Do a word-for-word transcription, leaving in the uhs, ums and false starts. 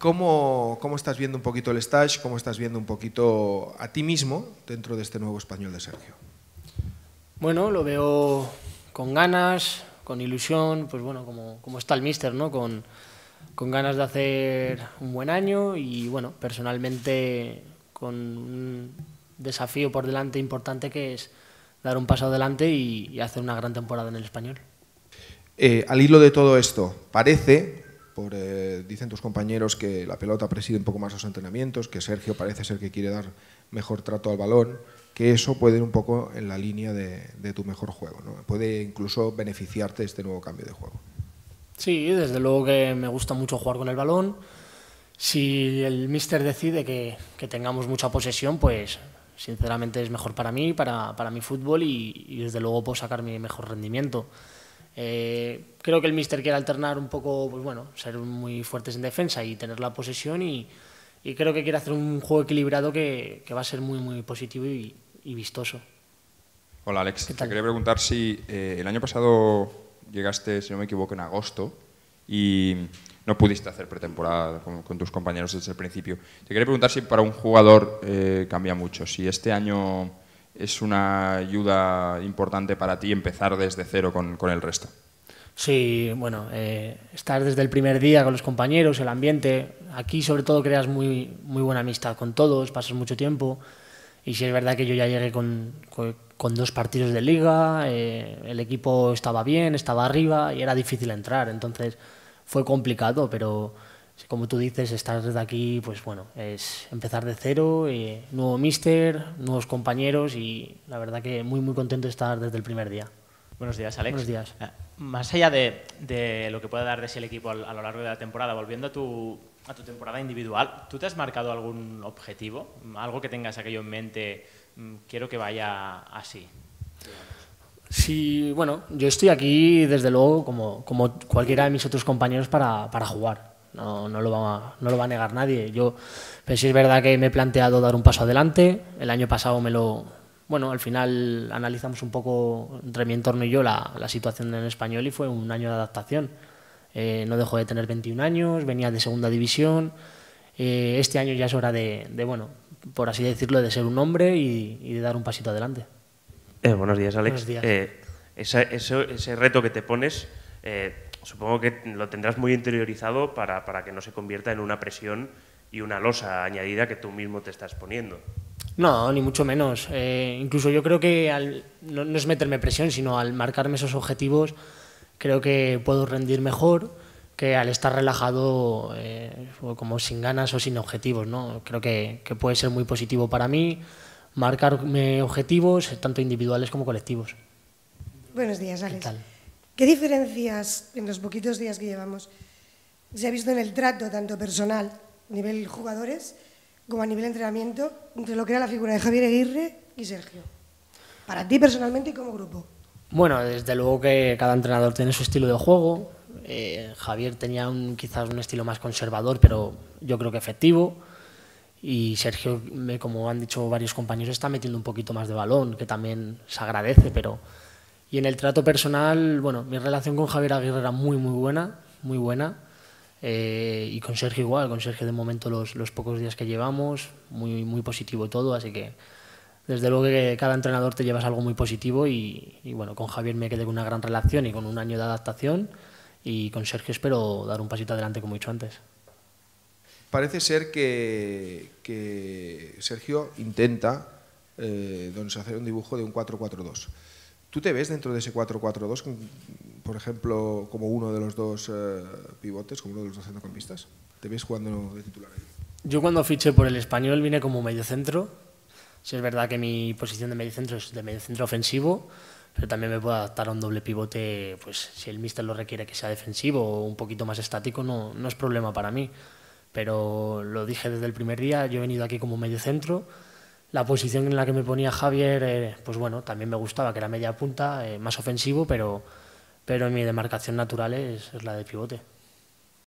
¿Cómo, ¿Cómo estás viendo un poquito el stage? ¿Cómo estás viendo un poquito a ti mismo dentro de este nuevo Español de Sergio? Bueno, lo veo con ganas, con ilusión, pues bueno, como, como está el míster, ¿no? Con, con ganas de hacer un buen año y bueno, personalmente con un desafío por delante importante que es dar un paso adelante y, y hacer una gran temporada en el Español. Eh, al hilo de todo esto, parece, por, eh, dicen tus compañeros, que la pelota preside un poco más los entrenamientos, que Sergio parece ser que quiere dar mejor trato al balón, que eso puede ir un poco en la línea de, de tu mejor juego, ¿no? Puede incluso beneficiarte este nuevo cambio de juego. Sí, desde luego que me gusta mucho jugar con el balón. Si el míster decide que, que tengamos mucha posesión, pues sinceramente es mejor para mí, para, para mi fútbol y, y desde luego puedo sacar mi mejor rendimiento. Eh, creo que el míster quiere alternar un poco, pues bueno, ser muy fuertes en defensa y tener la posesión y, y creo que quiere hacer un juego equilibrado que, que va a ser muy, muy positivo y, y vistoso. Hola Alex, te quería preguntar si eh, el año pasado llegaste, si no me equivoco, en agosto y no pudiste hacer pretemporada con, con tus compañeros desde el principio. Te quería preguntar si para un jugador eh, cambia mucho, si este año es una ayuda importante para ti empezar desde cero con, con el resto. Sí, bueno, eh, estar desde el primer día con los compañeros, el ambiente, aquí sobre todo creas muy, muy buena amistad con todos, pasas mucho tiempo y sí es verdad que yo ya llegué con, con, con dos partidos de liga, eh, el equipo estaba bien, estaba arriba y era difícil entrar, entonces fue complicado, pero como tú dices, estar desde aquí, pues bueno, es empezar de cero, eh, nuevo míster, nuevos compañeros y la verdad que muy muy contento de estar desde el primer día. Buenos días, Alex. Buenos días. Más allá de, de lo que puede dar de sí el equipo a lo largo de la temporada, volviendo a tu, a tu temporada individual, ¿tú te has marcado algún objetivo? Algo que tengas aquello en mente, quiero que vaya así. Sí, bueno, yo estoy aquí desde luego como, como cualquiera de mis otros compañeros para, para jugar. No, no, lo va, no lo va a negar nadie. Yo, pero sí es verdad que me he planteado dar un paso adelante. El año pasado me lo... Bueno, al final analizamos un poco entre mi entorno y yo la, la situación en español y fue un año de adaptación. Eh, no dejo de tener veintiún años, venía de segunda división. Eh, este año ya es hora de, de, bueno, por así decirlo, de ser un hombre y, y de dar un pasito adelante. Eh, buenos días, Alex. Buenos días. Eh, ese, ese, ese reto que te pones, eh, supongo que lo tendrás muy interiorizado para, para que no se convierta en una presión y una losa añadida que tú mismo te estás poniendo. No, ni mucho menos. Eh, incluso yo creo que al, no, no es meterme presión, sino al marcarme esos objetivos, creo que puedo rendir mejor que al estar relajado, eh, como sin ganas o sin objetivos, ¿no? Creo que, que puede ser muy positivo para mí marcarme objetivos, tanto individuales como colectivos. Buenos días, Alex. ¿Qué tal? ¿Qué diferencias en los poquitos días que llevamos se ha visto en el trato, tanto personal, a nivel jugadores, como a nivel entrenamiento, entre lo que era la figura de Javier Aguirre y Sergio? Para ti personalmente y como grupo. Bueno, desde luego que cada entrenador tiene su estilo de juego. Eh, Javier tenía un, quizás un estilo más conservador, pero yo creo que efectivo. Y Sergio, como han dicho varios compañeros, está metiendo un poquito más de balón, que también se agradece, pero... Y en el trato personal, bueno, mi relación con Javier Aguirre era muy, muy buena, muy buena. Eh, y con Sergio igual, con Sergio de momento los, los pocos días que llevamos, muy, muy positivo todo, así que desde luego que cada entrenador te llevas algo muy positivo y, y bueno, con Javier me quedé con una gran relación y con un año de adaptación y con Sergio espero dar un pasito adelante como he dicho antes. Parece ser que, que Sergio intenta eh, hacer un dibujo de un cuatro cuatro dos. ¿Tú te ves dentro de ese cuatro cuatro dos, por ejemplo, como uno de los dos eh, pivotes, como uno de los dos centrocampistas? ¿Te ves jugando de titular ahí? Yo cuando fiché por el Español vine como mediocentro. Sí es verdad que mi posición de mediocentro es de mediocentro ofensivo, pero también me puedo adaptar a un doble pivote, pues si el míster lo requiere que sea defensivo o un poquito más estático, no, no es problema para mí. Pero lo dije desde el primer día, yo he venido aquí como mediocentro. La posición en la que me ponía Javier, eh, pues bueno, también me gustaba, que era media punta, eh, más ofensivo, pero, pero mi demarcación natural es, es la de pivote.